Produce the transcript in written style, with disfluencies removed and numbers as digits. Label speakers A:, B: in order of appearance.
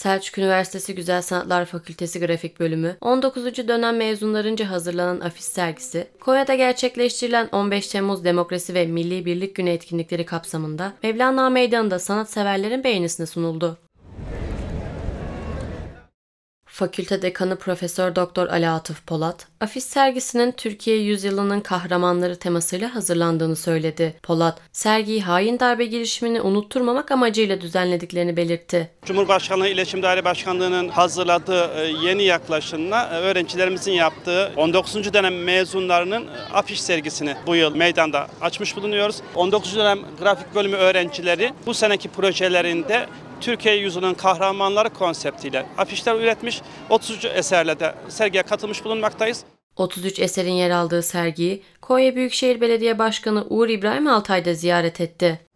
A: Selçuk Üniversitesi Güzel Sanatlar Fakültesi Grafik Bölümü, 19. dönem mezunlarınca hazırlanan afiş sergisi, Konya'da gerçekleştirilen 15 Temmuz Demokrasi ve Milli Birlik Günü etkinlikleri kapsamında Mevlana Meydanı'nda sanatseverlerin beğenisine sunuldu. Fakülte Dekanı Profesör Doktor Ali Atıf Polat, afiş sergisinin Türkiye Yüzyılı'nın kahramanları temasıyla hazırlandığını söyledi. Polat, sergiyi hain darbe girişimini unutturmamak amacıyla düzenlediklerini belirtti.
B: Cumhurbaşkanlığı İletişim Daire Başkanlığı'nın hazırladığı yeni yaklaşımla öğrencilerimizin yaptığı 19. dönem mezunlarının afiş sergisini bu yıl meydanda açmış bulunuyoruz. 19. dönem grafik bölümü öğrencileri bu seneki projelerinde Türkiye Yüzyılı'nın kahramanları konseptiyle afişler üretmiş, 33 eserle de sergiye katılmış bulunmaktayız.
A: 33 eserin yer aldığı sergiyi Konya Büyükşehir Belediye Başkanı Uğur İbrahim Altay da ziyaret etti.